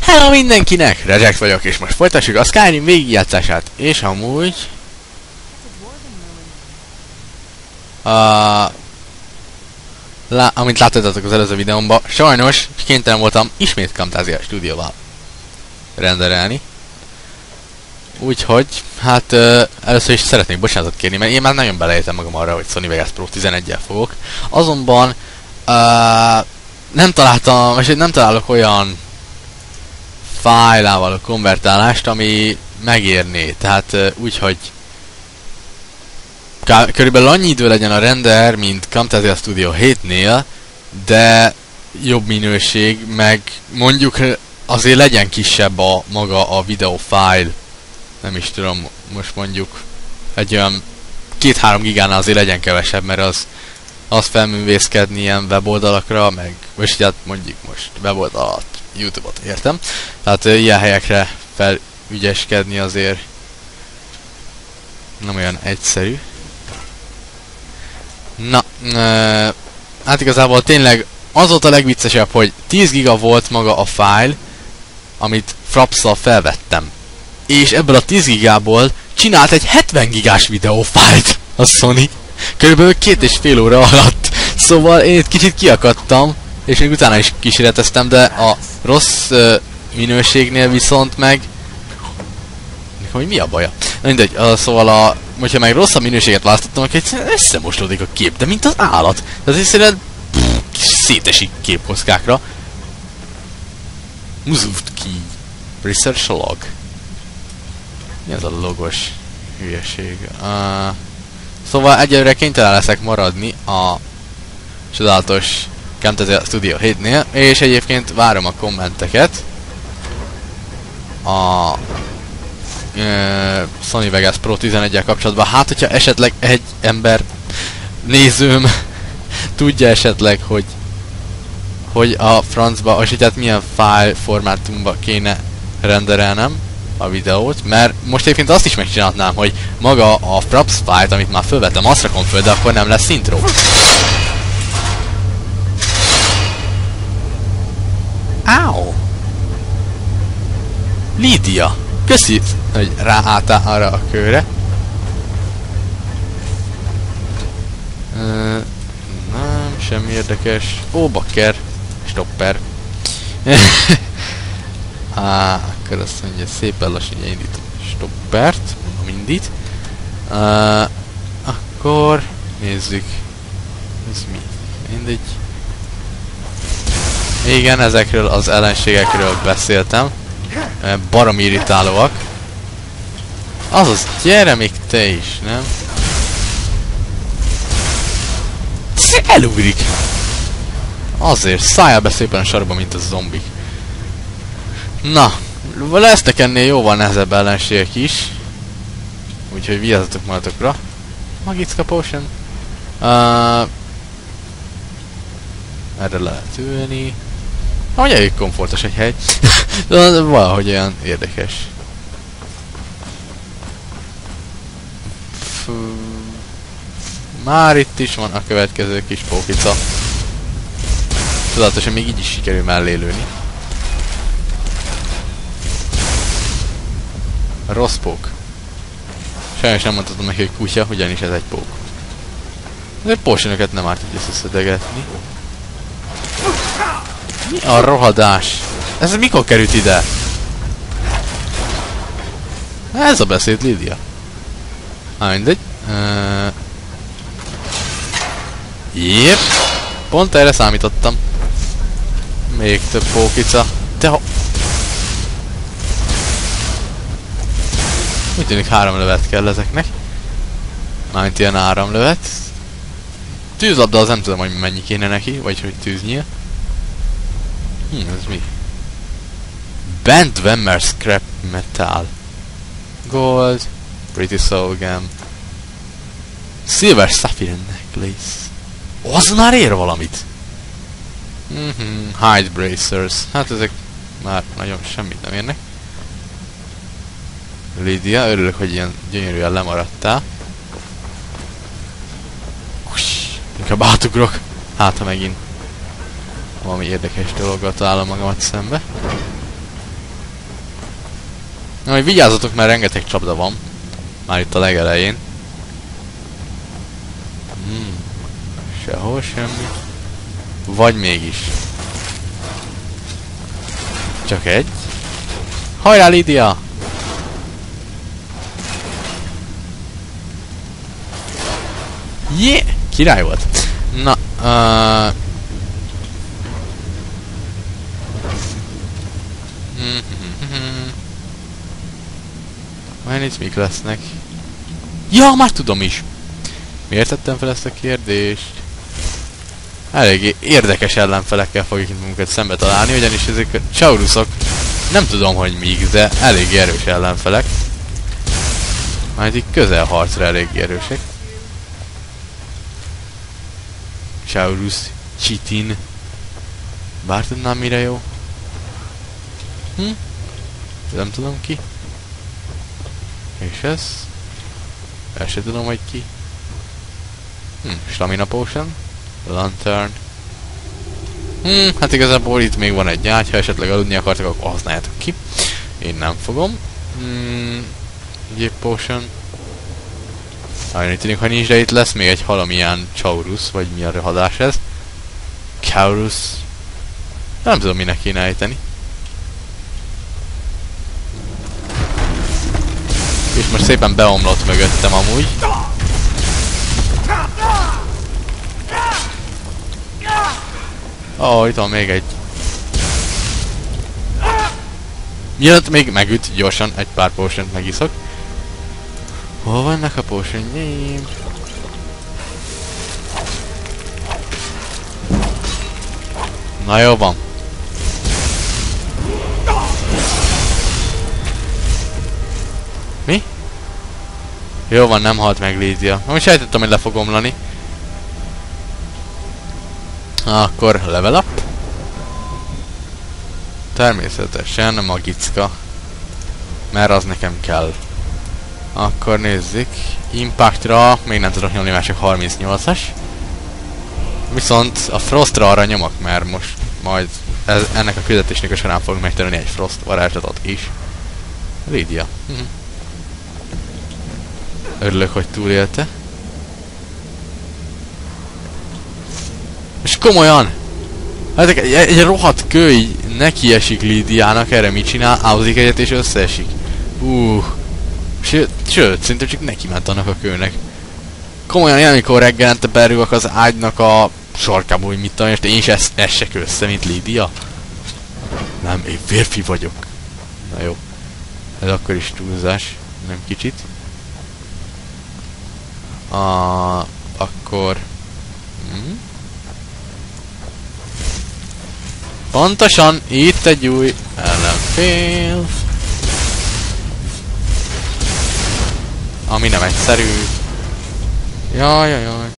Hello mindenkinek! Reject vagyok, és most folytassuk a Skyrim végigjátszását. És amúgy... Amint láttatok az előző videómban, sajnos kénytelen voltam ismét Camtasia Studio-val renderelni. Úgyhogy, hát először is szeretnék bocsánatot kérni, mert én már nagyon beleértem magam arra, hogy Sony Vegas Pro 11-jel fogok. Azonban nem találok olyan fájlával a konvertálást, ami megérné. Tehát úgyhogy körülbelül annyi idő legyen a render, mint Camtasia Studio 7-nél, de jobb minőség, meg mondjuk azért legyen kisebb a maga a videófájl. Nem is tudom, most mondjuk egy olyan 2-3 gigánál azért legyen kevesebb, mert az felművészkedni ilyen weboldalakra, meg most hát mondjuk most weboldalat, YouTube-ot értem. Tehát ilyen helyekre felügyeskedni azért nem olyan egyszerű. Na, hát igazából tényleg az volt a legviccesebb, hogy 10 giga volt maga a fájl, amit Frapsszal felvettem. És ebből a 10 gigából csinált egy 70 gigás videófájlt a Sony. Körülbelül 2,5 óra alatt. Szóval én itt kicsit kiakadtam, és még utána is kísérleteztem, de a rossz minőségnél viszont meg... Hogy mi a baja? Mindegy, szóval hogyha meg rosszabb minőséget választottam, akkor egyszerűen összemosódik a kép, de mint az állat. Tehát egyszerűen szétesik képkockákra. Moved key. Research log. Mi az a logos hülyeség? Szóval egyelőre kénytelen leszek maradni a csodálatos Camtasia Studio 7-nél, és egyébként várom a kommenteket a Sony Vegas Pro 11-el kapcsolatban. Hát, hogyha esetleg egy ember nézőm tudja esetleg, hogy a francba, és hát milyen file formátumba kéne renderelnem a videót, mert most egyébként azt is megcsinálhatnám, hogy maga a Fraps file-t, amit már fölvettem, azt rakom föl, de akkor nem lesz intro. Áó! Lídia! Köszi, hogy ráálltál arra a kőre. Nem, semmi érdekes. Ó, bakker! Stopper. Akkor azt mondja, szépen lassan indítom stoppert, mindit. Akkor nézzük. Ez mi? Mindegy. Igen, ezekről az ellenségekről beszéltem. Baromi irritálóak. Azaz, gyere még te is, nem? Elugrik! Azért, szálljál be szépen a sarokba, mint a zombik. Na, lesznek ennél jóval nehezebb ellenségek is. Úgyhogy vigyázzatok magatokra. Magicka potion. Erre lehet ülni. Ahogy elég komfortos egy hely. De valahogy olyan érdekes. Már itt is van a következő kis pókica. Tudatosan még így is sikerül mellé lőni. Rossz pók. Sajnos nem mondhatom neki, hogy kutya, ugyanis ez egy pók. Azért potionöket nem árt így összeszedegetni. Mi a rohadás? Ez mikor került ide? Ez a beszéd, Lídia. Mindegy. Jép. Pont erre számítottam. Még több pókica. De úgy tűnik 3 lövet kell ezeknek. Mármint ilyen áramlövet. Tűzlabda az nem tudom, hogy mennyi kéne neki, vagy hogy tűznyíl. Ez mi? Bent Wemmer Scrap Metal. Gold. Pretty Soul Gem. Silver Sapphire Necklace. Az már ér valamit! Hide Bracers. Hát ezek már nagyon semmit nem érnek. Lídia, örülök, hogy ilyen gyönyörűen lemaradtál. Inkább átugrok. Hát, ha megint valami érdekes dologgal találom magamat szembe. Na, hogy vigyázzatok, mert rengeteg csapda van. Már itt a legelején. Sehol semmi. Vagy mégis. Csak egy. Hajrá, Lídia! Yeah! Király volt. Na, majd itt mik lesznek? Ja, már tudom is! Miért tettem fel ezt a kérdést? Eléggé érdekes ellenfelekkel fogjuk itt magunkat szembe találni, ugyanis ezek a Chaurusok nem tudom, hogy mik, de elég erős ellenfelek. Majd itt közelharcra elég erősek. Chaurus, Chitin. Bár tudnám mire jó. Nem tudom ki. És ez? El se tudom, hogy ki. Stamina Potion. Lantern. Hát igazából itt még van egy ágy, ha esetleg aludni akartak, akkor használjátok ki. Én nem fogom. Gyéb Potion. Nagyon tűnik, hogy nincs, de itt lesz még egy valamilyen Chaurus, vagy mi a rohadás ez. Chaurus. Nem tudom, minek kéne ejteni. És most szépen beomlott mögöttem amúgy. Itt van még egy. Mielőtt még megüt, gyorsan egy pár potion megiszok. Hol vannak a potionjaim? Na jó van. Mi? Jó van, nem halt meg Lídia. Most sejtettem, hogy le fog omlani. Akkor level up. Természetesen a magicka. Mert az nekem kell. Akkor nézzük. Impactra még nem tudok nyomni, mert csak 38-as. Viszont a Frostra arra nyomok, mert most majd ennek a küldetésnek a során fogunk megtanulni egy Frost varázslatot is. Lídia. Örülök, hogy túlélte. És komolyan! Hát egy rohadt kő neki esik Lídiának, erre mit csinál? Áuzik egyet és összeesik. Sőt, szinte csak neki ment annak a kőnek. Komolyan, én amikor reggelente berúgok az ágynak a sarkába, hogy mit tudom, és én is essek össze, mint Lídia. Nem, én férfi vagyok. Na jó. Ez akkor is túlzás, nem kicsit. Akkor... Pontosan, itt egy új ellenfél. Ami nem egyszerű. Jaj.